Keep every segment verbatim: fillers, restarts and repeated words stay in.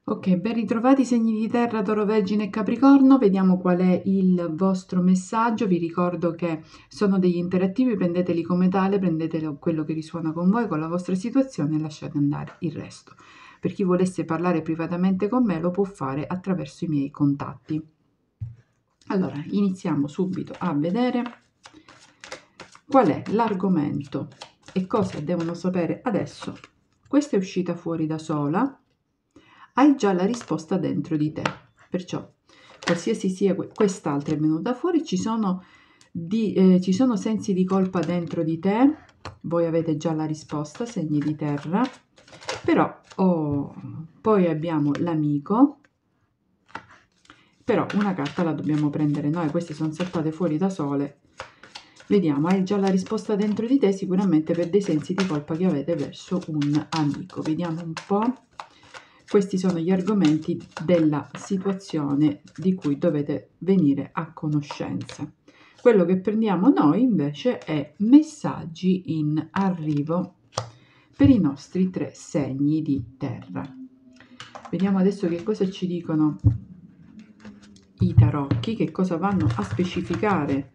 Ok, ben ritrovati segni di terra, Toro, Vergine e Capricorno. Vediamo qual è il vostro messaggio. Vi ricordo che sono degli interattivi, prendeteli come tale, prendete quello che risuona con voi, con la vostra situazione e lasciate andare il resto. Per chi volesse parlare privatamente con me lo può fare attraverso i miei contatti. Allora, iniziamo subito a vedere qual è l'argomento e cosa devono sapere adesso. Questa è uscita fuori da sola. Hai già la risposta dentro di te, perciò qualsiasi sia quest'altra è venuta fuori, ci sono, di, eh, ci sono sensi di colpa dentro di te, voi avete già la risposta, segni di terra, però oh, poi abbiamo l'amico, però una carta la dobbiamo prendere noi, queste sono saltate fuori da sole. Vediamo, hai già la risposta dentro di te, sicuramente per dei sensi di colpa che avete verso un amico. Vediamo un po'. Questi sono gli argomenti della situazione di cui dovete venire a conoscenza. Quello che prendiamo noi invece è messaggi in arrivo per i nostri tre segni di terra. Vediamo adesso che cosa ci dicono i tarocchi, che cosa vanno a specificare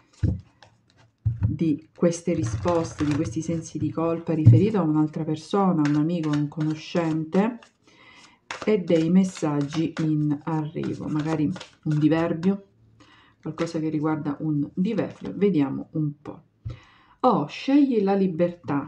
di queste risposte, di questi sensi di colpa riferito a un'altra persona, un amico, un conoscente, e dei messaggi in arrivo, magari un diverbio, qualcosa che riguarda un diverbio. Vediamo un po'. Oh, scegli la libertà.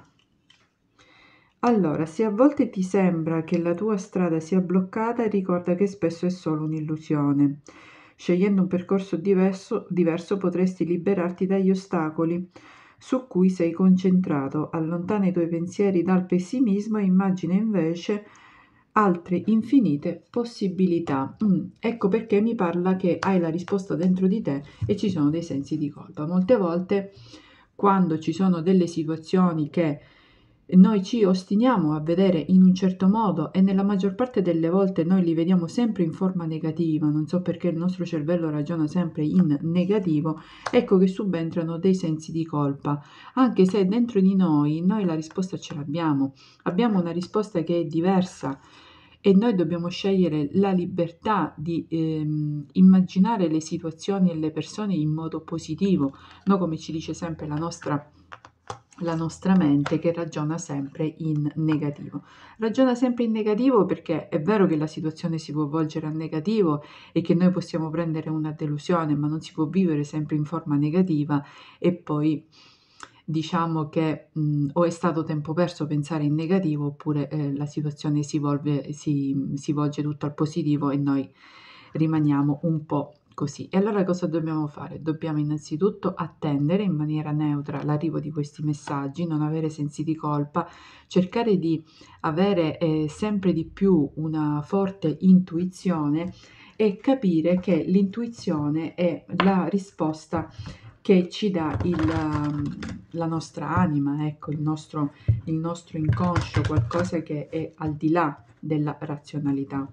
Allora, se a volte ti sembra che la tua strada sia bloccata, ricorda che spesso è solo un'illusione. Scegliendo un percorso diverso, diverso potresti liberarti dagli ostacoli su cui sei concentrato. Allontana i tuoi pensieri dal pessimismo e immagina invece altre infinite possibilità. Mm, ecco perché mi parla che hai la risposta dentro di te e ci sono dei sensi di colpa. Molte volte, quando ci sono delle situazioni che noi ci ostiniamo a vedere in un certo modo e nella maggior parte delle volte noi li vediamo sempre in forma negativa, non so perché il nostro cervello ragiona sempre in negativo, ecco che subentrano dei sensi di colpa, anche se dentro di noi noi la risposta ce l'abbiamo, abbiamo una risposta che è diversa e noi dobbiamo scegliere la libertà di ehm, immaginare le situazioni e le persone in modo positivo, non come ci dice sempre la nostra la nostra mente che ragiona sempre in negativo. Ragiona sempre in negativo perché è vero che la situazione si può volgere a negativo e che noi possiamo prendere una delusione, ma non si può vivere sempre in forma negativa e poi diciamo che mh, o è stato tempo perso pensare in negativo oppure eh, la situazione si, volve, si, si volge tutto al positivo e noi rimaniamo un po' così. E allora cosa dobbiamo fare? Dobbiamo innanzitutto attendere in maniera neutra l'arrivo di questi messaggi, non avere sensi di colpa, cercare di avere eh, sempre di più una forte intuizione e capire che l'intuizione è la risposta che ci dà il, la nostra anima, ecco, il nostro, il nostro inconscio, qualcosa che è al di là della razionalità.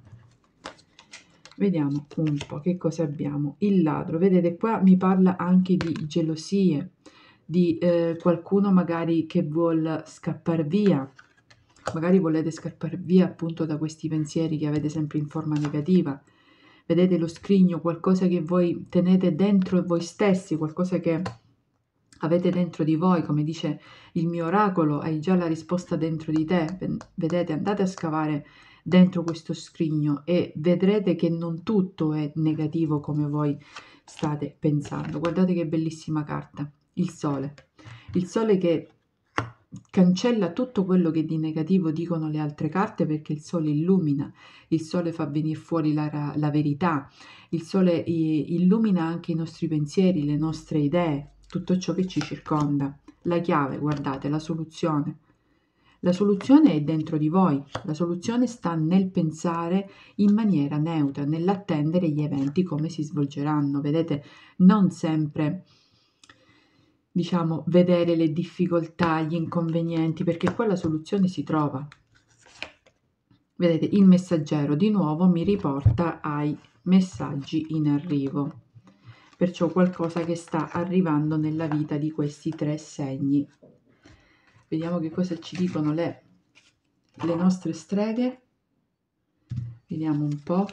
Vediamo un po' che cosa abbiamo. Il ladro, vedete qua mi parla anche di gelosie, di eh, qualcuno magari che vuol scappare via, magari volete scappare via appunto da questi pensieri che avete sempre in forma negativa. Vedete lo scrigno, qualcosa che voi tenete dentro voi stessi, qualcosa che avete dentro di voi, come dice il mio oracolo, hai già la risposta dentro di te. Vedete, andate a scavare dentro questo scrigno e vedrete che non tutto è negativo come voi state pensando. Guardate che bellissima carta, il sole. Il sole che cancella tutto quello che di negativo dicono le altre carte perché il sole illumina, il sole fa venire fuori la, la verità, il sole illumina anche i nostri pensieri, le nostre idee, tutto ciò che ci circonda. La chiave, guardate, la soluzione. La soluzione è dentro di voi, la soluzione sta nel pensare in maniera neutra, nell'attendere gli eventi come si svolgeranno. Vedete, non sempre, diciamo, vedere le difficoltà, gli inconvenienti, perché qua la soluzione si trova. Vedete, il messaggero di nuovo mi riporta ai messaggi in arrivo. Perciò qualcosa che sta arrivando nella vita di questi tre segni. Vediamo che cosa ci dicono le, le nostre streghe. Vediamo un po'.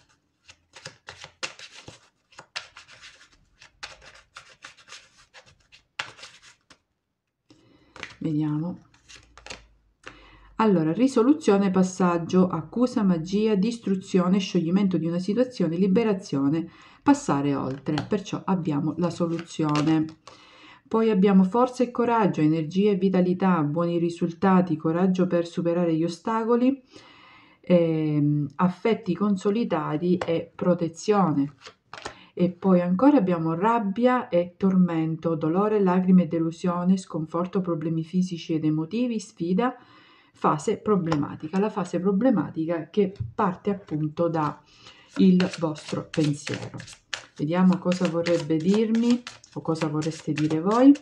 Vediamo. Allora, risoluzione, passaggio, accusa, magia, distruzione, scioglimento di una situazione, liberazione, passare oltre. Perciò abbiamo la soluzione. Poi abbiamo forza e coraggio, energia e vitalità, buoni risultati, coraggio per superare gli ostacoli, ehm, affetti consolidati e protezione. E poi ancora abbiamo rabbia e tormento, dolore, lacrime e delusione, sconforto, problemi fisici ed emotivi, sfida, fase problematica. La fase problematica che parte appunto da il vostro pensiero. Vediamo cosa vorrebbe dirmi o cosa vorreste dire voi.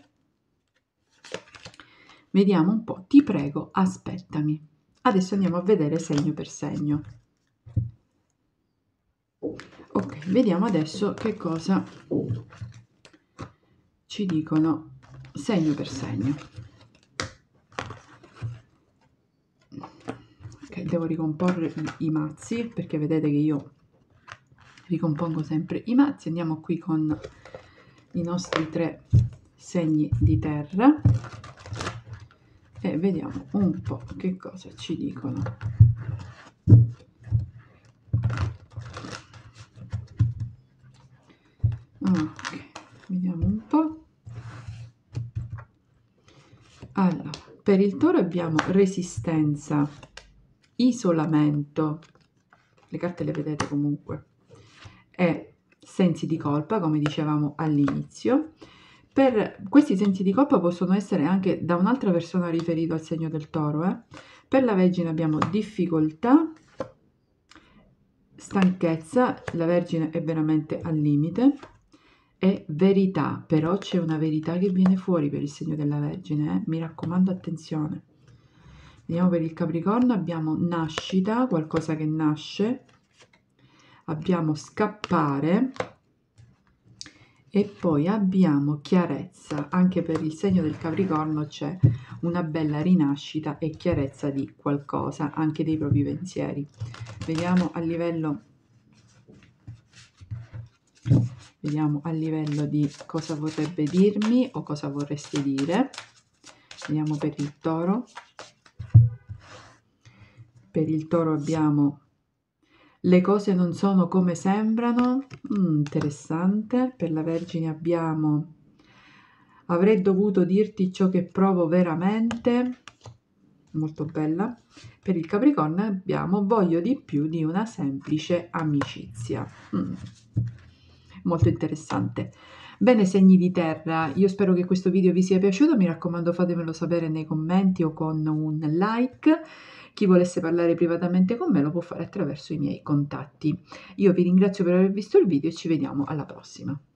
Vediamo un po'. Ti prego, aspettami. Adesso andiamo a vedere segno per segno. Ok, vediamo adesso che cosa ci dicono segno per segno. Ok, devo ricomporre i, i mazzi, perché vedete che io ricompongo sempre i mazzi. Andiamo qui con i nostri tre segni di terra e vediamo un po' che cosa ci dicono. Ok, vediamo un po'. Allora, per il Toro abbiamo resistenza, isolamento, le carte le vedete comunque, e sensi di colpa, come dicevamo all'inizio. Per questi sensi di colpa possono essere anche da un'altra persona riferito al segno del Toro. Eh? Per la Vergine abbiamo difficoltà, stanchezza, la Vergine è veramente al limite, e verità, però c'è una verità che viene fuori per il segno della Vergine, eh? Mi raccomando, attenzione. Vediamo per il Capricorno, abbiamo nascita, qualcosa che nasce, abbiamo scappare e poi abbiamo chiarezza. Anche per il segno del Capricorno c'è una bella rinascita e chiarezza di qualcosa, anche dei propri pensieri. Vediamo a livello Vediamo a livello di cosa vorrebbe dirmi o cosa vorreste dire. Vediamo per il Toro. Per il Toro abbiamo le cose non sono come sembrano, mm, interessante. Per la Vergine abbiamo avrei dovuto dirti ciò che provo veramente, molto bella. Per il Capricorno abbiamo voglio di più di una semplice amicizia. Mm. Molto interessante. Bene, segni di terra, io spero che questo video vi sia piaciuto, mi raccomando fatemelo sapere nei commenti o con un like. Chi volesse parlare privatamente con me lo può fare attraverso i miei contatti. Io vi ringrazio per aver visto il video e ci vediamo alla prossima.